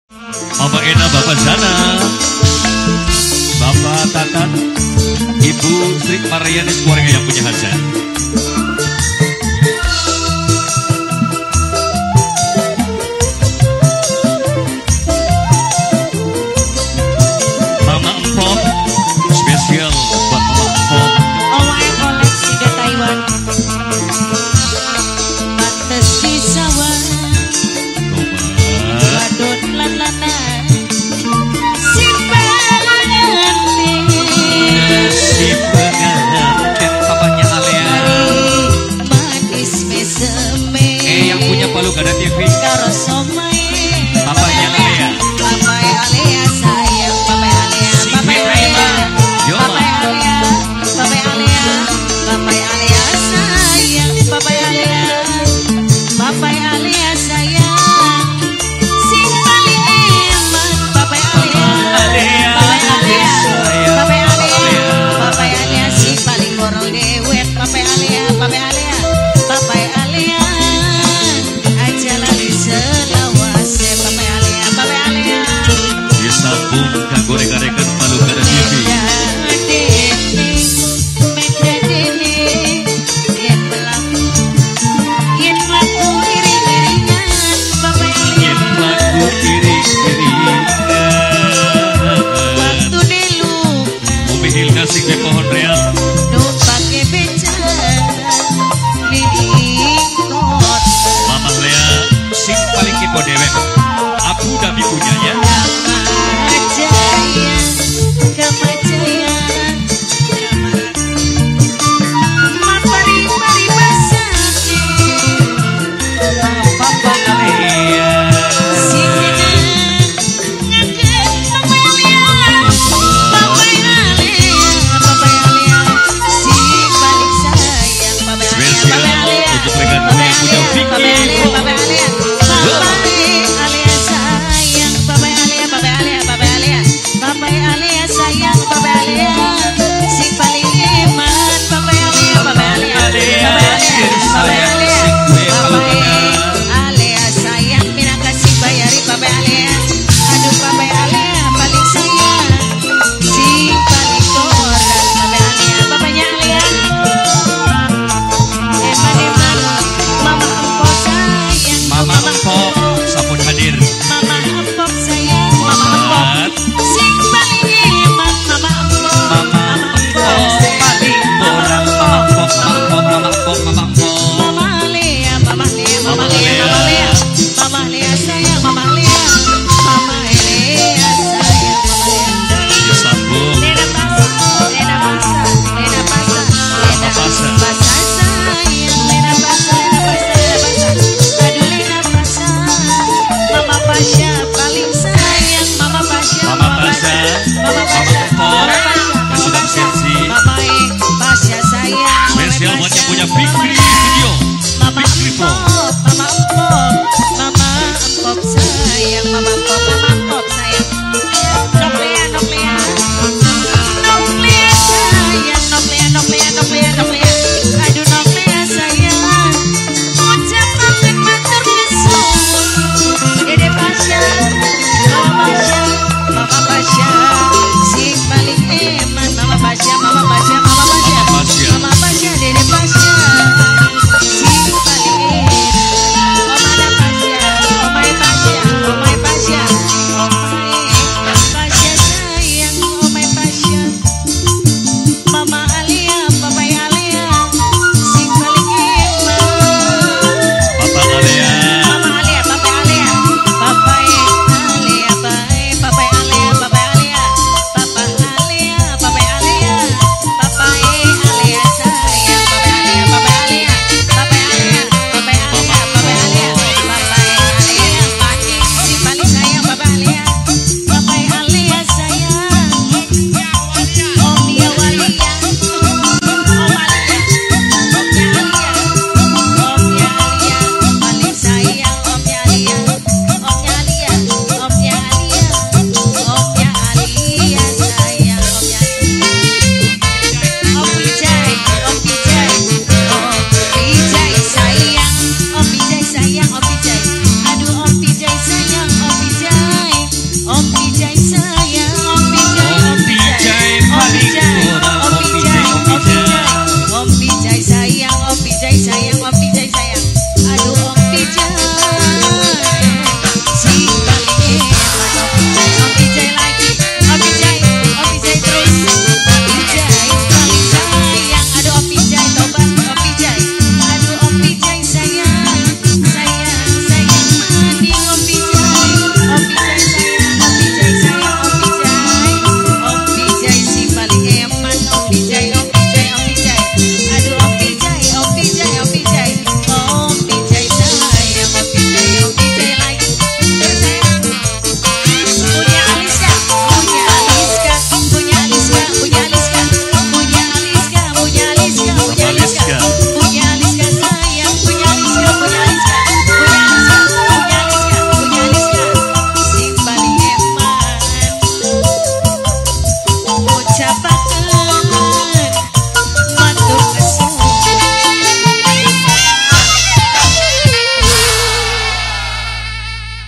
Mama Ena, Bapak Zana, Bapak Tatan, Ibu Sri Marianis, keluarga yang punya hajat. Mama Empok, spesial buat Mama Empok. Owai koleksi ke Taiwan. Batas di sawah, wadon lalana, si pengantin, si pengantin, papanya Alea. manis meseme. Yang punya Palu Gada TV. Karo somai, Papanya Alea. Papai Alea sayang, Papai Alea, Si Papai Petrima. Alea, Yoma. Papai Alea, Papai Alea, Papai Alea sayang, Papai Alea, Papai Alea sayang, si paling eman, Papai Alea, Alea, Papai Alea, sayang, Papai Papai Alea, Alea. Papai Alea si paling borong dewek, Papai Alea, Papai Alea, Papai Alea, aja lali selawase, Papai Alea, Papai Alea. Disambung kanggo rekan-rekan Palu Gada TV. Yen lagu iring-iringan, Umihil ngasih di pohon real. Mama Lea, sing paling kipo dewek. Abu Dhabi punya ya. Papa Alea. Spesial untuk rekanku yang punya Vicky. Mama Empok sampun hadir. Mama Empok sayang, Mama Empok sing paling eman, Mama Empok, Mama Empok paling borang. Mama Empok, Mama Empok, Mama Empok, Mama Empok. Mama Lea, Mama Lea, Mama Lea, Mama Lea, Mama Lea sayang, Mama Lea, Mama Lea sayang, Mama Lea. Disambung. Lena Pasa, Lena Pasa, Lena Pasa, Lena Pasa. Pasa sayang, Lena Pasa, Lena Pasa, Lena Pasa. Aduh Lena Pasa, Mama Pasha paling sayang, Mama Pasha, Mama Pasha, Mama Mama Pasha, Empok, Mama Pasha, Presiden Sensi. Mama Pasha sayang, Spesial Mama buat yang Pasha, punya Mama Fikri Pasha. Studio. Mama Fikri Pro. Empok, Mama Empok, Mama Empok sayang, Mama Empok, Mama